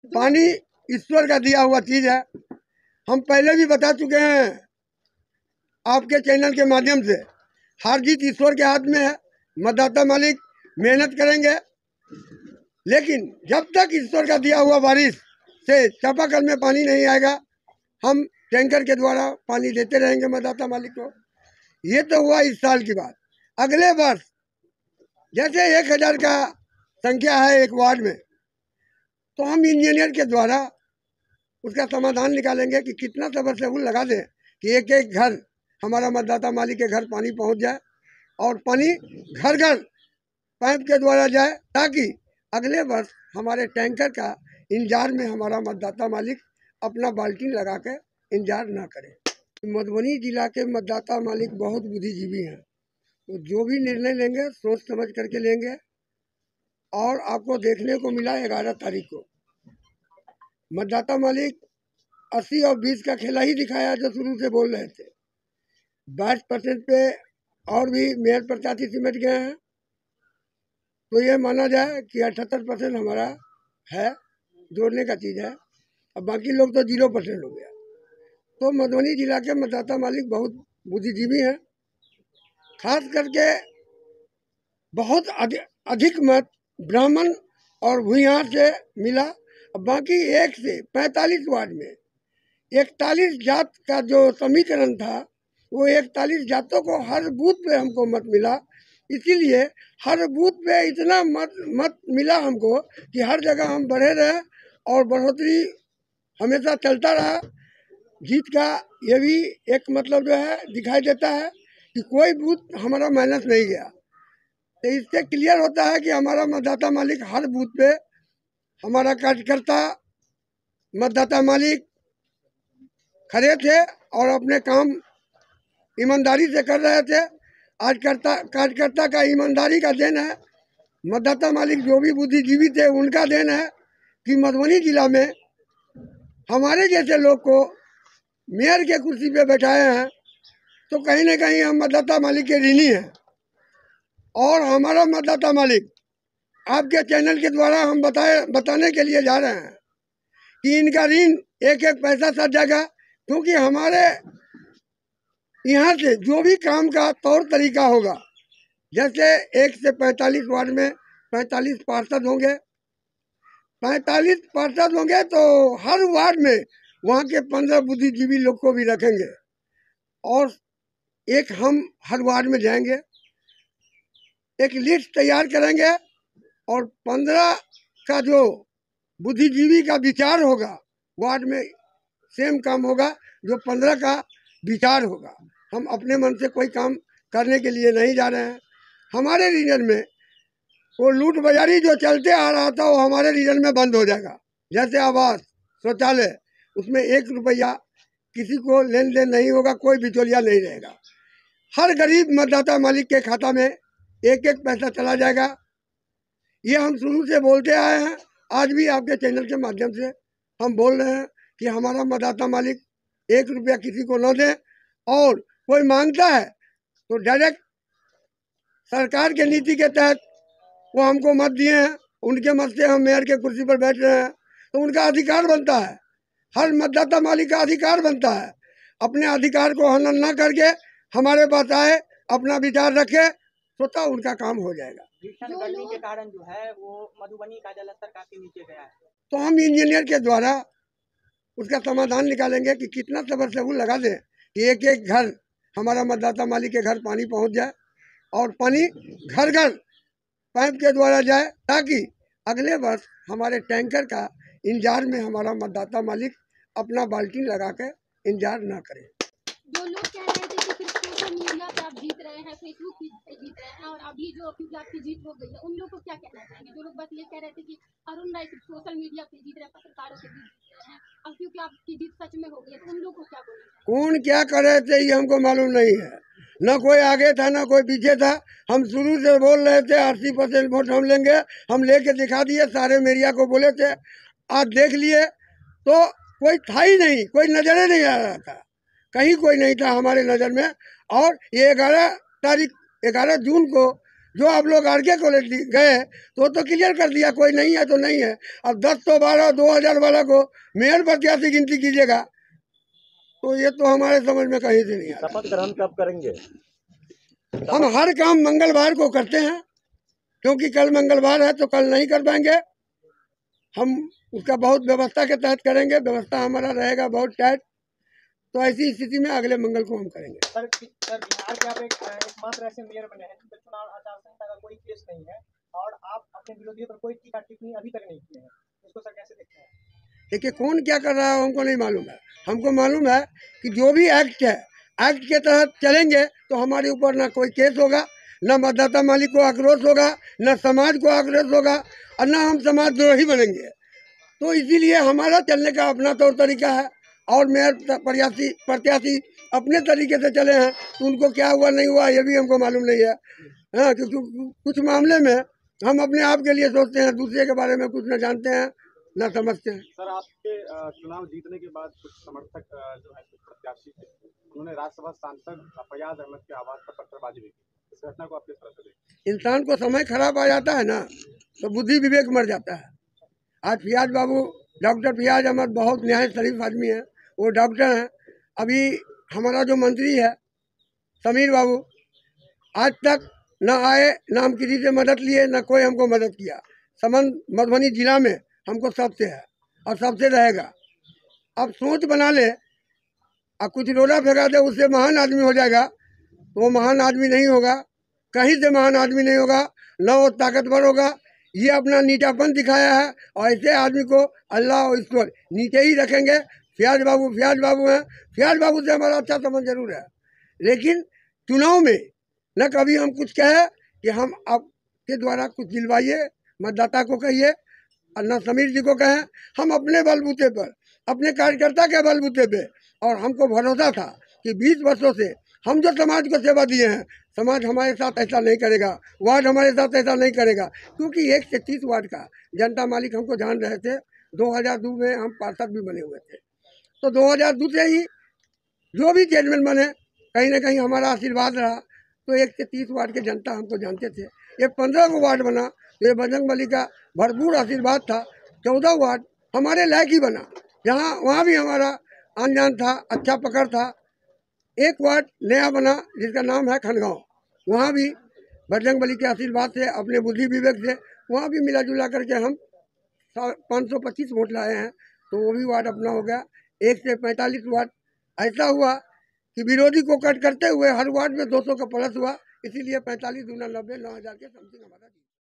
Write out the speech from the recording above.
पानी ईश्वर का दिया हुआ चीज है। हम पहले भी बता चुके हैं आपके चैनल के माध्यम से, हार जीत ईश्वर के हाथ में है। मतदाता मालिक मेहनत करेंगे, लेकिन जब तक ईश्वर का दिया हुआ बारिश से चापाकल में पानी नहीं आएगा, हम टैंकर के द्वारा पानी देते रहेंगे मतदाता मालिक को। ये तो हुआ इस साल की बात। अगले वर्ष जैसे 1000 का संख्या है एक वार्ड में, तो हम इंजीनियर के द्वारा उसका समाधान निकालेंगे कि कितना सबमर्सिबल लगा दें कि एक एक घर हमारा मतदाता मालिक के घर पानी पहुंच जाए और पानी घर घर पाइप के द्वारा जाए, ताकि अगले वर्ष हमारे टैंकर का इंतजार में हमारा मतदाता मालिक अपना बाल्टी लगा के इंतजार ना करे। मधुबनी जिला के मतदाता मालिक बहुत बुद्धिजीवी हैं, तो जो भी निर्णय लेंगे सोच समझ करके लेंगे। और आपको देखने को मिला 11 तारीख को मतदाता मालिक 80 और 20 का खेला ही दिखाया जो शुरू से बोल रहे थे। 22% पे और भी मेयर प्रत्याशी सिमट गए हैं, तो ये माना जाए कि 78% हमारा है, जोड़ने का चीज़ है। अब बाकी लोग तो 0% हो गया। तो मधुबनी जिला के मतदाता मालिक बहुत बुद्धिजीवी हैं। खास करके बहुत अधिक मत ब्राह्मण और भूमिहार से मिला। बाकी 1 से 45 वार्ड में 41 जात का जो समीकरण था, वो 41 जातों को हर बूथ पे हमको मत मिला। इसीलिए हर बूथ पे इतना मत मिला हमको कि हर जगह हम बढ़े रहे और बढ़ोतरी हमेशा चलता रहा। जीत का ये भी एक मतलब जो है दिखाई देता है कि कोई बूथ हमारा माइनस नहीं गया। तो इससे क्लियर होता है कि हमारा मतदाता मालिक हर बूथ पे, हमारा कार्यकर्ता मतदाता मालिक खड़े थे और अपने काम ईमानदारी से कर रहे थे। आज कार्यकर्ता का ईमानदारी का देन है, मतदाता मालिक जो भी बुद्धिजीवी थे उनका देन है कि मधुबनी जिला में हमारे जैसे लोग को मेयर के कुर्सी पे बैठाए हैं। तो कहीं ना कहीं हम मतदाता मालिक के ऋणी हैं। और हमारा मतदाता मालिक आपके चैनल के द्वारा हम बताने के लिए जा रहे हैं कि इनका ऋण एक एक पैसा सध जाएगा, क्योंकि हमारे यहाँ से जो भी काम का तौर तरीका होगा, जैसे 1 से 45 वार्ड में 45 पार्षद होंगे, 45 पार्षद होंगे तो हर वार्ड में वहाँ के 15 बुद्धिजीवी लोग को भी रखेंगे और एक हम हर वार्ड में जाएंगे, एक लिस्ट तैयार करेंगे और 15 का जो बुद्धिजीवी का विचार होगा वार्ड में सेम काम होगा जो 15 का विचार होगा। हम अपने मन से कोई काम करने के लिए नहीं जा रहे हैं। हमारे रीजन में वो लूट बाजारी जो चलते आ रहा था वो हमारे रीजन में बंद हो जाएगा। जैसे आवास, शौचालय, उसमें 1 रुपया किसी को लेन देन नहीं होगा, कोई बिचौलिया नहीं रहेगा। हर गरीब मतदाता मालिक के खाता में एक एक पैसा चला जाएगा। ये हम शुरू से बोलते आए हैं, आज भी आपके चैनल के माध्यम से हम बोल रहे हैं कि हमारा मतदाता मालिक 1 रुपया किसी को न दे, और कोई मांगता है तो डायरेक्ट सरकार के नीति के तहत वो हमको मत दिए हैं, उनके मत से हम मेयर के कुर्सी पर बैठ रहे हैं, तो उनका अधिकार बनता है, हर मतदाता मालिक का अधिकार बनता है अपने अधिकार को हनन न करके हमारे पास आए, अपना विचार रखे, स्वतः उनका काम हो जाएगा। भीषण गर्मी के कारण जो है वो मधुबनी का जलस्तर काफी नीचे गया है, तो हम इंजीनियर के द्वारा उसका समाधान निकालेंगे कि कितना सबमर्सिबल लगा दें कि एक एक घर हमारा मतदाता मालिक के घर पानी पहुंच जाए और पानी घर घर पाइप के द्वारा जाए, ताकि अगले वर्ष हमारे टैंकर का इंतजार में हमारा मतदाता मालिक अपना बाल्टी लगा के इंतजार ना करे। जो लोग कह रहे थे कि सिर्फ सोशल मीडिया पे आप जीत रहे हैं, फेसबुक पे जीत रहे हैं और अभी जो क्योंकि आपकी जीत हो गई है, उन लोगों को क्या कहना चाहेंगे? जो लोग बस ये कह रहे थे कि अरुण राय सिर्फ सोशल मीडिया पे जीत रहे हैं, पत्रकारों के बीच जीत रहे हैं, अब क्योंकि आपकी जीत सच में हो गई है, तो उन लोगों को क्या बोलना चाहिए? कौन क्या कर रहे थे ये हमको मालूम नहीं है, न कोई आगे था न कोई पीछे था। हम शुरू से बोल रहे थे 80% वोट हम लेंगे, हम लेके दिखा दिए, सारे मीडिया को बोले थे, आज देख लिए तो कोई था ही नहीं, कोई नजर नहीं आ रहा था, कहीं कोई नहीं था हमारे नज़र में। और ये 11 जून को जो आप लोग आरके कॉलेज गए तो क्लियर कर दिया, कोई नहीं है तो नहीं है। अब 10 तो 12 2000 वाला को मेयर प्रत्याशी गिनती कीजिएगा, तो ये तो हमारे समझ में कहीं से नहीं आ रहा। शपथ ग्रहण कब करेंगे? हम हर काम मंगलवार को करते हैं, क्योंकि कल मंगलवार है तो कल नहीं कर पाएंगे। हम उसका बहुत व्यवस्था के तहत करेंगे, व्यवस्था हमारा रहेगा बहुत टाइट। तो ऐसी स्थिति में अगले मंगल को हम करेंगे। सर बिहार के आप एकमात्र ऐसे मेयर बने हैं जिन पर चुनाव आचार संहिता का कोई केस नहीं है, और आप अपने विरोधियों पर कोई टीका टिप्पणी अभी तक नहीं किए हैं, इसको सर कैसे देखते हैं? देखिए, कौन क्या कर रहा है हमको नहीं मालूम है। हमको मालूम है कि जो भी एक्ट है, एक्ट के तहत चलेंगे तो हमारे ऊपर ना कोई केस होगा, न मतदाता मालिक को आक्रोश होगा, न समाज को आक्रोश होगा, और न हम समाज द्रोही बनेंगे। तो इसीलिए हमारा चलने का अपना तौर तरीका है, और मेयर प्रत्याशी अपने तरीके से चले हैं, तो उनको क्या हुआ नहीं हुआ ये भी हमको मालूम नहीं है। हाँ, क्योंकि कुछ मामले में हम अपने आप के लिए सोचते हैं, दूसरे के बारे में कुछ न जानते हैं न समझते हैं। सर, आपके चुनाव जीतने के बाद कुछ समर्थक जो है कुछ प्रत्याशी थे, उन्होंने राज्यसभा सांसद फैयाज अहमद के आवास पर पत्थरबाजी भी की। इस घटना को आप किस तरह से देखते हैं? इंसान को समय खराब आ जाता है ना, तो बुद्धि विवेक मर जाता है। आज फैयाज बाबू, डॉक्टर फैयाज अहमद बहुत न्याय शरीफ आदमी है, वो डॉक्टर हैं। अभी हमारा जो मंत्री है समीर बाबू, आज तक न आए, न हम किसी से मदद लिए, न कोई हमको मदद किया। संबंध मधुबनी जिला में हमको सबसे है और सबसे रहेगा। अब सोच बना ले, अब कुछ रोड़ा फेंका दे उससे महान आदमी हो जाएगा, तो वो महान आदमी नहीं होगा, कहीं से महान आदमी नहीं होगा, न वो ताकतवर होगा। ये अपना नीचापन दिखाया है, और ऐसे आदमी को अल्लाह और ईश्वर नीचे ही रखेंगे। फैयाज बाबू हैं, फैयाज बाबू से हमारा अच्छा संबंध जरूर है, लेकिन चुनाव में न कभी हम कुछ कहे कि हम आपके द्वारा कुछ दिलवाइए, मतदाता को कहिए, और न समीर जी को कहें। हम अपने बलबूते पर, अपने कार्यकर्ता के बलबूते पे, और हमको भरोसा था कि 20 वर्षों से हम जो समाज को सेवा दिए हैं, समाज हमारे साथ ऐसा नहीं करेगा, वार्ड हमारे साथ ऐसा नहीं करेगा। क्योंकि 1 से 30 वार्ड का जनता मालिक हमको जान रहे थे। 2002 में हम पार्षद भी बने हुए थे, तो 2002 से ही जो भी चेयरमैन बने, कहीं ना कहीं हमारा आशीर्वाद रहा। तो 1 से 30 वार्ड के जनता हमको जानते थे। ये 15 को वार्ड बना, तो ये बजरंग बली का भरपूर आशीर्वाद था। 14 वार्ड हमारे लायक ही बना, जहाँ वहाँ भी हमारा अनजान था, अच्छा पकड़ था। 1 वार्ड नया बना जिसका नाम है खनगांव, वहाँ भी बजरंग बली के आशीर्वाद से, अपने बुद्धि विवेक से, वहाँ भी मिला जुला करके हम 525 वोट लाए हैं, तो वो भी वार्ड अपना हो गया। 1 से 45 वार्ड ऐसा हुआ कि विरोधी को कट करते हुए हर वार्ड में 200 का प्लस हुआ, इसीलिए 45 दूना 90, 9,000 के समथिंग हमारा